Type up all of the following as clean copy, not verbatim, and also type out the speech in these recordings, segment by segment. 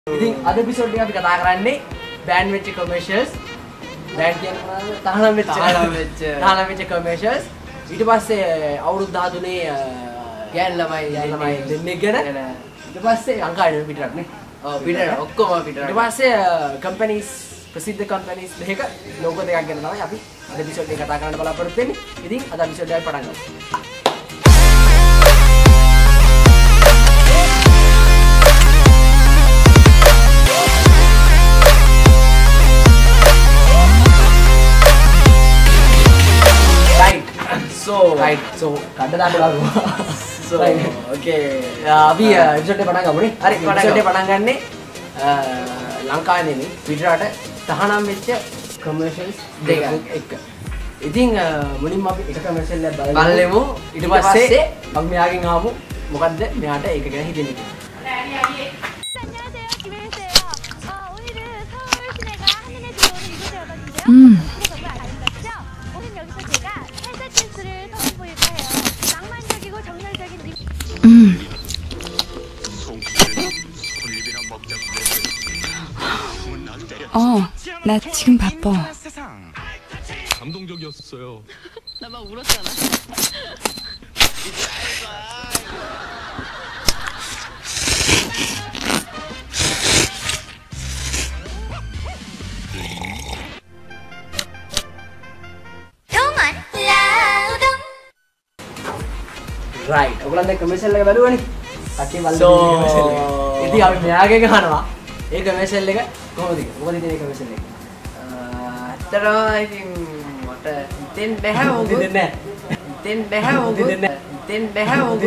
ඉතින් අද එපිසෝඩ් එක අපි කතා කරන්නේ බෑන් වෙච්ච කමර්ෂියල්ස් බෑන් කියන්නේ තහනම් වෙච්ච කමර්ෂියල්ස් ඊට පස්සේ අවුරුදු 13 ගෑන් ළමයි දෙන්නෙක් ගැන ඊට පස්සේ ලංකාවේ පිටරට නේ ඔව් පිටරට ඔක්කොම පිටරට ඊට පස්සේ කම්පැනිස් ප්‍රසිද්ධ කම්පැනිස් දෙක ලෝගෝ දෙකක් ගැන තමයි අපි අද එපිසෝඩ් එක කතා කරන්න බලාපොරොත්තු වෙන්නේ. ඉතින් අද එපිසෝඩ් එක පටන් ගමු. So kadang ada lagu. So okay. Abi episode පටන් ගමු නේ. හරි episode පටන් ගන්නේ ලංකාවේ නෙමෙයි පිටරට තහනම් වෙච්ච කමර්ෂියල්ස් දෙක එක. ඉතින් මුලින්ම අපි එක කමර්ෂියල් එකක් බලමු. ඊට පස්සේ අපි මෙයාගෙන් ආවමු මොකද්ද මෙයාට ඒක ගැන හිතෙන්නේ කියලා. 나 지금 바빠. 감동적이었어요. 나 막 울었잖아. Right. ඔයගොල්ලන් දැන් කමර්ෂියල් එක බලුවනේ. කට්ටිය බලලා කමර්ෂියල් එක. ඉතින් අපි මෙයාගෙන් අහනවා ඒ කමර්ෂියල් එක කොහොමද කියලා. මොකද ඉතින් ඒ කමර්ෂියල් එක? ඇත්තටම ඉතින් මට හිතෙන් බෑ ඕක. හිතෙන්නේ නැහැ. හිතෙන් බෑ ඕක. හිතෙන් බෑ ඕක.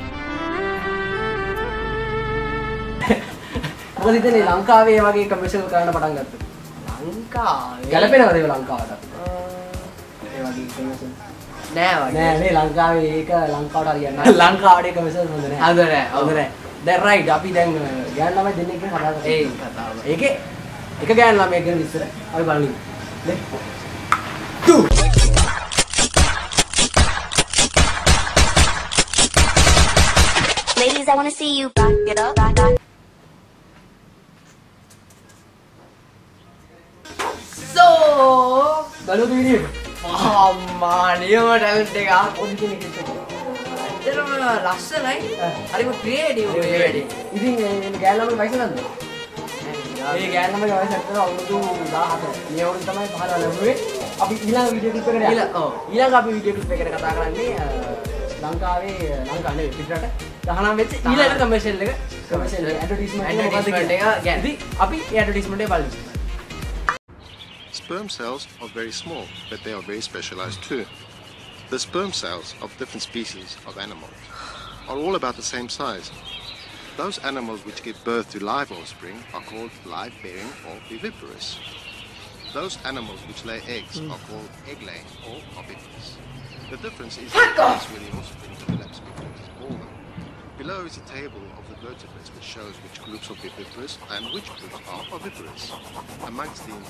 මොකද ඉතින් ලංකාවේ මේ වගේ කමර්ෂියල් කරන්න පටන් ගත්තා. ලංකාවේ ගැලපෙනවද ඒක ලංකාවට? ඒ වගේ කමර්ෂියල් නෑ නේ ලංකාවේ ඒක ලංකාවට හරියන්නේ නැහැ. ලංකාවට ඒක කමර්ෂියල් හොඳ නැහැ. හොඳ නැහැ. දැන් රයිට් අපි දැන් ගෑන් ළමයි දෙන්නෙක් ගැන කතා කරමු. ඒ කතාව. ඒකේ එක ගෑන් ළමයෙක් ගැන විස්තර අපි බලමු. නේ? Ladies, I wanna see you back it up. So බලුද වීඩියෝ එක? අම්මා නියම ටැලන්ට් එකක්. ඔන්න කෙනෙක් එක්ක. ඇත්තටම ලස්සනයි. හරිම ක්‍රියේටිව් වැඩි. ඉතින් මේ ගෑන් ළමයි වයස ගන්නද? මේ ගෑන් ළමයි වයස ඇත්තට අවුරුදු 14. මේ අවුරුදු තමයි 15 ලැබුවේ. අපි ඊළඟ වීඩියෝ ක්ලිප් එකට යනවා. ඊළඟ අපි වීඩියෝ ක්ලිප් එකට කතා කරන්නේ ලංකාවේ නෙවෙයි පිටරට තහනම් වෙච්ච ඊළඟ කමර්ෂියල් එක ඇඩ්වර්ටයිස්මන්ට් එක ගැන. ඉතින් අපි ඒ ඇඩ්වර්ටයිස්මන්ට් එක බලමු. Sperm cells are very small, but they are very specialized too. The sperm cells of different species of animals are all about the same size. Those animals which give birth to live offspring are called live-bearing or viviparous. Those animals which lay eggs are called egg-laying or oviparous. The difference is the place where the offspring develops before it is born. Below is a table of the vertebrates which shows which groups are viviparous and which groups are oviparous. Amongst the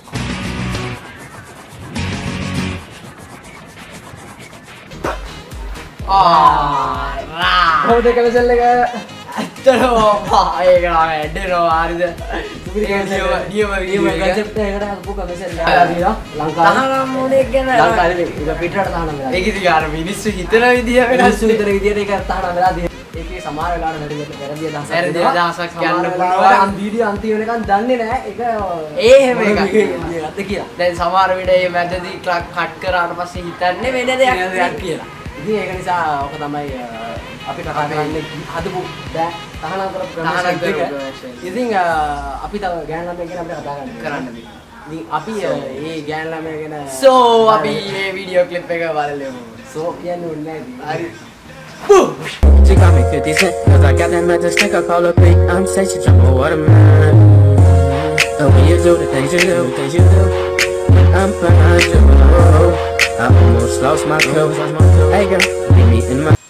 කොහොමද කමර්ෂියල් එක? ඇත්තටම ඒක ඇඩ්ඩනවා හරිද? නියම concept එකකට හදපු කමර්ෂියල් එකක් ආදිනවා ලංකාවේ. තහනම් මොනේ ගැන ලංකාවේ ඒක පිටරට තහනම් වෙලා. ඒක ඉතින් අර මිනිස්සු හිතන විදිය වෙනස්. මිනිස්සු විතර විදියට ඒක තහනම් වෙලා තියෙනවා. ඒකේ සමහර වෙලාවට වැරදි අදහසක් කියන්න පුළුවන්. අන් වීඩියෝ අන්තිම වෙනකන් දන්නේ නැහැ. ඒක එහෙම එකක් කියලා. දැන් සමහර විට මේ මැදදී කට් කරාට පස්සේ හිතන්නේ වෙන දෙයක් කියලා. ඉතින් ඒක නිසා ඔක තමයි අපි කතා කරන්නේ හදපු තහනම් කරපු කමර්ෂියල්. ඉතින් අපි තව ගෑන් ළමයි ගැන අපිට කතා කරන්න. ඉතින් අපි මේ ගෑන් ළමයි ගැන අපි මේ වීඩියෝ ක්ලිප් එක බලමු. කියන්නේ ඕනේ නැහැ. හරි. She got me 50 cent, cause I got that magic stick, I call her quick. I'm say she jump on watermelon. And when you do the things you do, I'm behind you. I almost lost my cool. Hey girl, meet me in my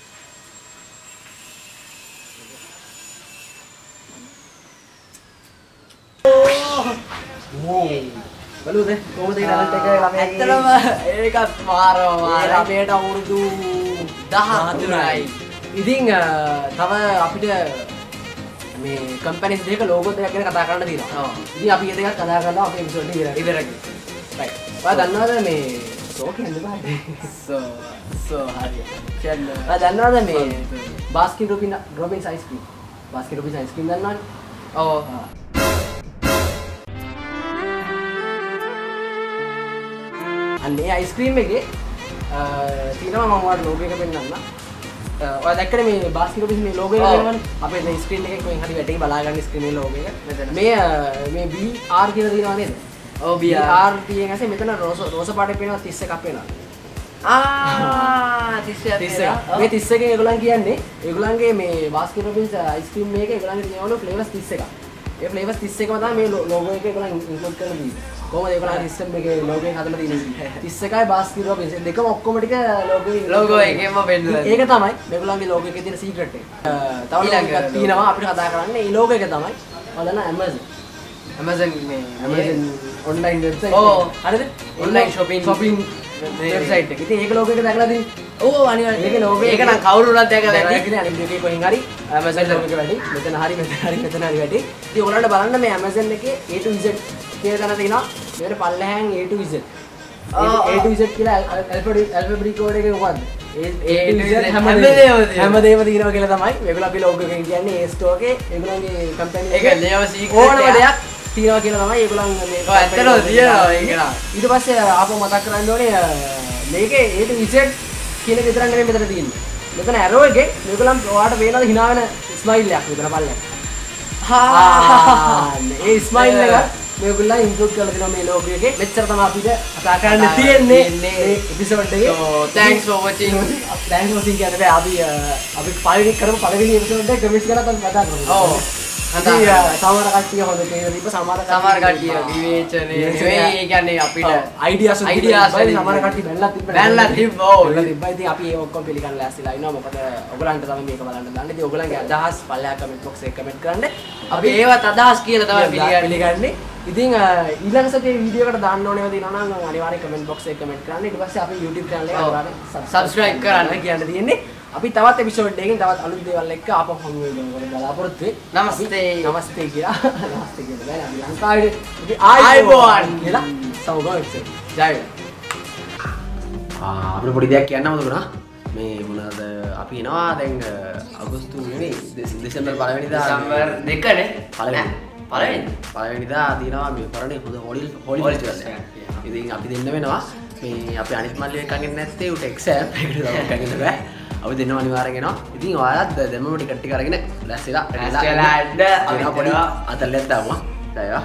බලුද කොහොමද ඒ talent එක ළමයාගේ? ඇත්තටම ඒකත් මාරවා. ළමයට අවුරුදු 13යි. ඉතින් තව අපිට මේ කම්පැනිස් දෙක ලෝගෝ දෙකක් ගැන කතා කරන්න තියෙනවා. ඔව්. ඉතින් අපි ඒ දෙකක් කතා කරලා අපේ එපිසෝඩ් එක ඉවරයි. ඉවරයි. right. ඔයා දන්නවද මේ සෝ කියන්නේ බෑ. සෝ හරි. කියන්න. ඔයා දන්නවද මේ Baskin Robbins ice cream? Baskin Robbins ice cream දන්නවද? ඔව්. අන්නේ අයිස්ක්‍රීම් එකේ තියෙනවා මම ඔයාලට ලෝගෝ එක පෙන්නන්නම්. ඔයා දැක්කනේ මේ බාස්කින් රොබින්ස් මේ ලෝගෝ එක තියෙනවනේ. අපේ මේ ස්ක්‍රීන් එකේ කොහෙන් හරි වැටේ බලා ගන්න ස්ක්‍රීන් එකේ ලෝගෝ එක. මේ BR කියලා තියෙනවා නේද? ඔව් BR. BR තියෙන ඇසේ මෙතන රෝස පාටේ පේනවා 31ක් පේනවා. 31. මේ 31 එකෙන් ඒගොල්ලන් කියන්නේ ඒගොල්ලන්ගේ මේ බාස්කින් රොබින්ස් අයිස්ක්‍රීම් මේකේ ඒගොල්ලන්ගේ තියෙනවලු ෆ්ලේවර්ස් 31ක්. ඒ ෆ්ලේවර්ස් 31ම තමයි මේ ලෝගෝ එකේ ඒගොල්ලන් ඉන්ක්ලූඩ් කරලා තියෙන්නේ. කොහොමද ඒගොල්ලන් සිස්ටම් එකේ ලෝගෝ එක හදලා තියෙන්නේ? 31යි බාස්කින් රොබින්ස් දෙකම ඔක්කොම ටික ලෝගෝ එකේම වෙන්නුවා. ඒක තමයි මේගොල්ලන්ගේ ලෝගෝ එකේ තියෙන සීක්‍රට් එක. තව ලෝගෝ එකක් තියෙනවා අපිට කතා කරන්න. ඒ ලෝගෝ එක තමයි ඔයාලා දන්න Amazon මේ Amazon online website. ඔව්. හරිද? online shopping website එක. ඉතින් ඒක ලෝගෝ එක දැකලා තියෙන්නේ. ඔව් අනිවාර්යයෙන්. ඒක ලෝගෝ ඒක නම් කවුරු උනත් දැකලා ඇති. ඇති. අනිත් එකේ කොහෙන් හරි Amazon ලෝගෝ එක වැඩි. මෙතන හරි මෙතන හරි වැඩි. ඉතින් ඔයාලට බලන්න මේ Amazon එකේ A to Z කියලා තැන තියෙනවා. මේකට පල්ලෙහාන් A to Z. A to Z කියලා alphabet code එකේ මොකද්ද? හැමදේම තියෙනවා කියලා තමයි මේගොල්ලෝ අපි ලෝගෝ එකෙන් කියන්නේ ඒ ස්ටෝර් එකේ ඒගොල්ලෝගේ කම්පැනි ඒක නේම සීක්‍රට් ඕනම දෙයක් තියෙනවා කියලා තමයි ඒගොල්ලන් මේ ඔව් ඇත්තටම තියෙනවා ඒක නා. ඊට පස්සේ ආපහු මතක් කරන්න ඕනේ මේකේ A to Z කියන එක විතරක් නෙමෙයි මෙතන තියෙන්නේ. මෙතන arrow එකේ මේගොල්ලන් ඔයාලට පේනවාද hina වෙන ස්මයිල් එකක් මෙතන පල්ලෙන්. ඒ ස්මයිල් එක මේගොල්ලන් ඉන්ක්ලූඩ් කරලා දෙනවා මේ ලෝගෝ එකේ. මෙච්චර තමයි අපිට කතා කරන්න තියෙන්නේ මේ එපිසෝඩ් එකේ. So thanks for watching. thanks for watching කියන්නේ අපි පළවෙනි කරපු පළවෙනි එපිසෝඩ් එක කමෙන්ට්ස් කරලා තමයි කතා කරන්නේ. ඔව්. සමහර කට්ටිය හොඳ කියලා දීප සමහර කට්ටිය විවේචනයේ නෙවෙයි ඒ කියන්නේ අපිට අයිඩියාස් සමහර කට්ටිය බැලලා තිබ්බා. ඔව්. ඉතින් අපි ඒ ඔක්කොම පිළිගන්න ලෑස්තිලා ඉන්නවා. මොකද ඔයගලන්ට තමයි මේක බලන්න දාන්නේ. ඉතින් ඔයගලන්ගේ අදහස් පල්ලෙහා කමෙන්ට් බොක්ස් එකේ කමෙන්ට් කරන්න. අපි ඒවත් අදහස් කියලා තමයි පිළිගන්නේ. ඉතින් ඊළඟ සතියේ වීඩියෝ එකට දාන්න ඕනේ ඒවා තියෙනවා නම් අනිවාර්යෙන් කමෙන්ට් බොක්ස් එකේ කමෙන්ට් කරන්න. ඊට පස්සේ අපි YouTube channel එක අනිවාර්යෙන් subscribe කරන්න කියන්න තියෙන්නේ. අපි තවත් එපිසෝඩ් එකකින් තවත් අලුත් දේවල් එක්ක ආපහු හමු වෙනවා බලාපොරොත්තු වෙයි. නමස්තේ කියලා නමස්තේ කියලා බෑ අපි ලංකාවේ ඉතින් ආයිබෝන් කියලා සමගම එපිසෝඩ් ජය අපිට පොඩි දෙයක් කියන්නම දුනා මේ මොනවාද අපි එනවා දැන් අගෝස්තු නෙවෙයි දෙසැම්බර් පළවෙනිදා දෙසැම්බර් 2 නේ පළවෙනිදා තියෙනවා මේ පරණේ හොඳ හොලි ෆෙස්ටිවල් එක. ඉතින් අපි දෙන්න වෙනවා මේ අපේ අනිත් මල්ලි එක්කගෙන නැත්තේ උට එක්සෑම් එකට ගමන් බෑ. අපි දෙන්නම අනිවාර්යෙන් එනවා. ඉතින් ඔයාලත් දෙමම ටිකට් ටික අරගෙන ලැස්තිලා අපි පොඩි අතල්ලෙත් දාමු. දැයිවා.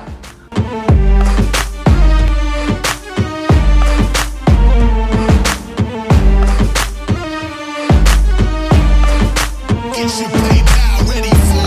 Get your play now, ready for